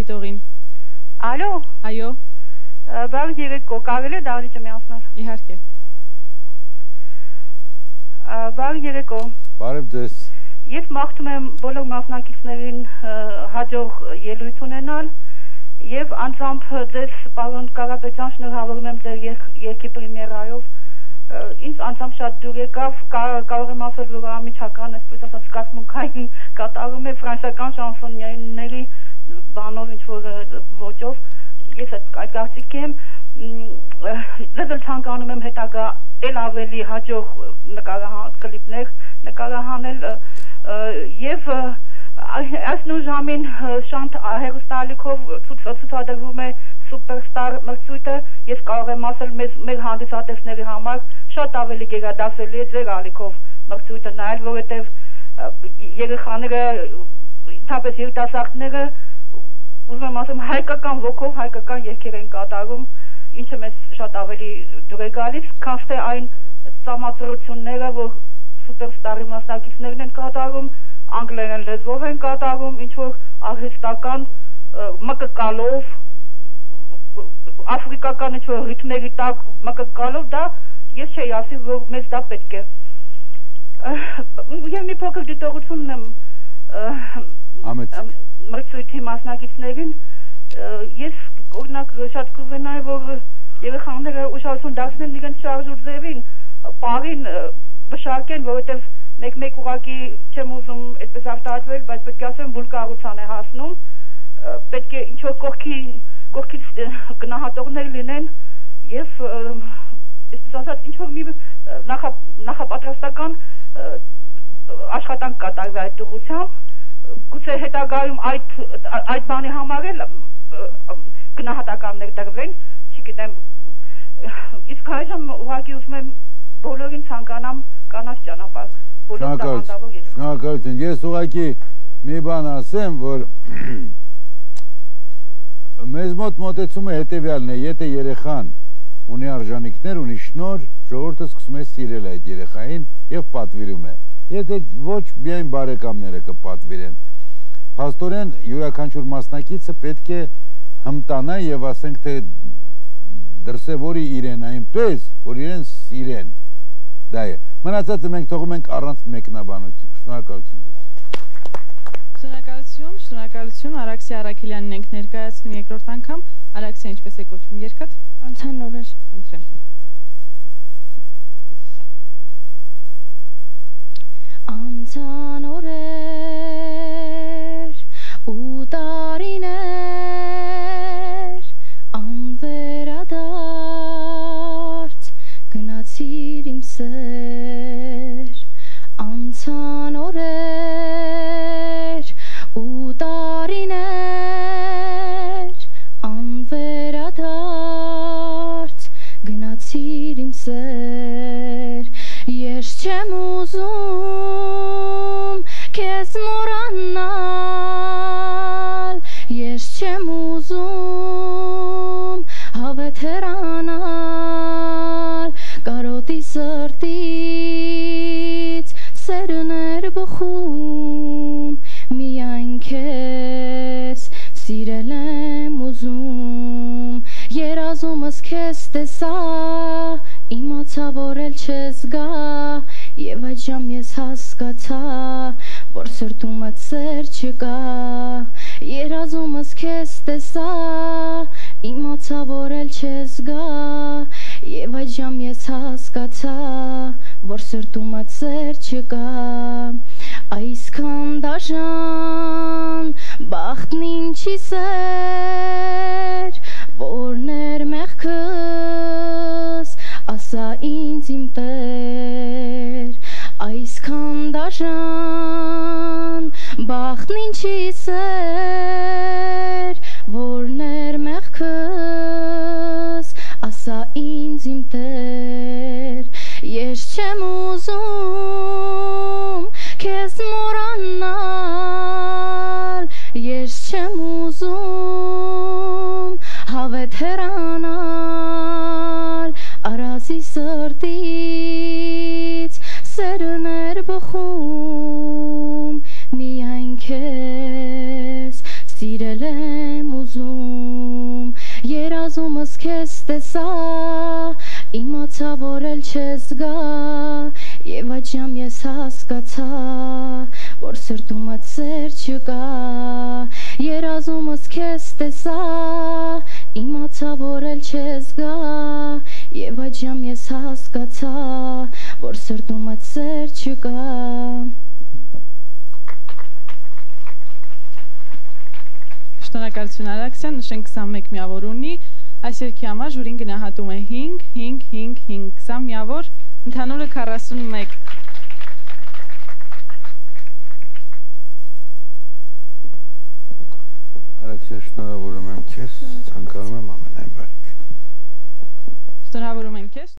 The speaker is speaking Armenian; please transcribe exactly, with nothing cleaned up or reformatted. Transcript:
դիտողին։ Ալո։ Այո։ Բարի երեկո, կարելի է դահլիճը միացնել։ Իհարկե։ Բարի երեկո։ Բարև ձեզ։ Ես մաղթում եմ բոլոր մասնակիցներին հաջող ելույթ ունենալ եւ անձամբ ձեզ պարոն Կարապետյան շնորհավորում եմ ձեր երգի պրեմիերայով։ Ինձ անձամբ շատ դուր եկավ, կարող եմ ասել, որ ամիջական, այսպես ասած, զգացմունքային կատարում է ֆրանսիական շանսոնիերների բանով ինչ-որ ոճով։ Ես այդ կարծիքի եմ, ձեզ էլ ցանկանում եմ հետագա էլ ավելի հաջող կլիպներ նկարահանել եւ այս նույն ժամին շանթ հերոստալիքով ցուցադրվում է սուպերստար մրցույթը, ես կարող եմ ասել մեր հանդիսատեսների համար շատ ավելի գերադասելի է ձեր ալիքով մրցույթը նայել, որովհետեւ երեխաները, թափես երիտասարդները ուզում եմ ասեմ հայկական ոգով հայկական երգեր են կատարում, ինչը մեզ շատ ավելի դուր է գալիս, քան թե այն ծամածրությունները, որ սուպերստարի մասնակիցներն են կատարում, անգլերեն լեզվով են կատարում, ինչ որ արհեստական մկկալով, աֆրիկական ինչ որ ռիթմերի տակ մկկալով, դա ես չէի ասի, որ մեզ դա պետք է։ Եվ մի փոքր դիտողություն եմ մրցույթի մասնակիցներին, ես օրինակ շատ կուզենայի, որ երեխաները ուշադրություն դարձնեն իրենց շարժուձևին, պարին վշակեն, որովհետև մեկ-մեկ ուղղակի չեմ ուզում այդպես արտահայտվել, բայց պետք է ասեմ վուլգարության է հասնում, պետք է ինչ-որ կողքի կողքից գնահատողներ լինեն եւ այսպես ասած ինչ-որ մի նախապատրաստական աշխատանք կատարվի այդ ուղղությամբ, գուցե հետագայում այդ այդ բանի համար էլ գնահատականներ տրվեն, չգիտեմ, իսկ այժմ ուղղակի ուզում եմ բոլորին ցանկանամ կանաչ ճանապարհ, բոլոր տաղանդավոր երեխաներին։ Շնորհակալություն։ Ես ուղղակի մի բան ասեմ, որ մեզ մոտ մոտեցումը հետևյալն է, եթե երեխան ունի արժանինքներ, ունի շնորհ, ժողովուրդը սկսում է սիրել այդ երեխային եւ պատվիրում է։ Եթե ոչ միայն բարեկամները կպատվիրեն, փաստորեն յուրաքանչյուր մասնակիցը պետք է հմտանա եւ ասենք թե դրսեւորի իրեն այնպես, որ իրեն սիրեն։ Դա է։ Մնացածը մենք թողում ենք առանց մեկնաբանություն։ Շնորհակալություն ձեզ։ Շնորհակալություն, շնորհակալություն, Արաքսիա Արաքելյանին ենք ներկայացնում երկրորդ անգամ։ Արաքսիա, ինչպես է կոչվում երգդ։ Անցանոր էր։ Ընտրեմ։ Անցանոր էր ու տարիներ անվերադարձ գնացիր իմ սեր, անցանոր էր ու տարիներ անվերադարձ գնացիր իմ սեր, ես չեմ ուզում քեզ մոռանալ, ես չեմ ուզում հավետ հեռանալ, կարոտի սրտից սերներ բխում, միայն քեզ սիրել եմ ուզում, երազումս քեզ տեսա, իմացա, որ էլ չես գա, եւ այժմ ես հասկացա, որ սրտումդ սեր չկա, երազումս քեզ տեսա, իմացա, որ էլ չես գա, եւ այժմ ես հասկացա, որ սրտումդ սեր չկա, այսքան դաժան բախտն ինչի սեր, որներ մեղքս ասա ինձ իմ Տեր, այսքան դաժան բախտն ինչի սեր, որներ մեղքս ասա ինձ իմ Տեր, ես չեմ ուզում քեզ մոռանալ, ես չեմ ուզում հավետ հեռանալ, արածի սրտից սերներ բխում, միայն քեզ սիրել եմ երազումս քեզ տեսա, իմացա, որ էլ չես գա, եւ այժմ ես հասկացա, որ սրտումդ սեր չկա, երազումս քեզ տեսա, իմացա, որ էլ չես գա, եւ այժմ ես հասկացա, որ սրտումդ սեր չկա։ Շնորհակալություն Արաքսյան, նշենք քսանմեկ միավոր ունի, այս երգի համար ժյուրին գնահատում է հինգ, հինգ, հինգ, հինգ, քսան միավոր, ընդհանուրը քառասունմեկ։ Արաքսիա, շնորհավորում եմ քեզ, ցանկանում եմ ամենայն բարիք։ Շնորհավորում ենք քեզ։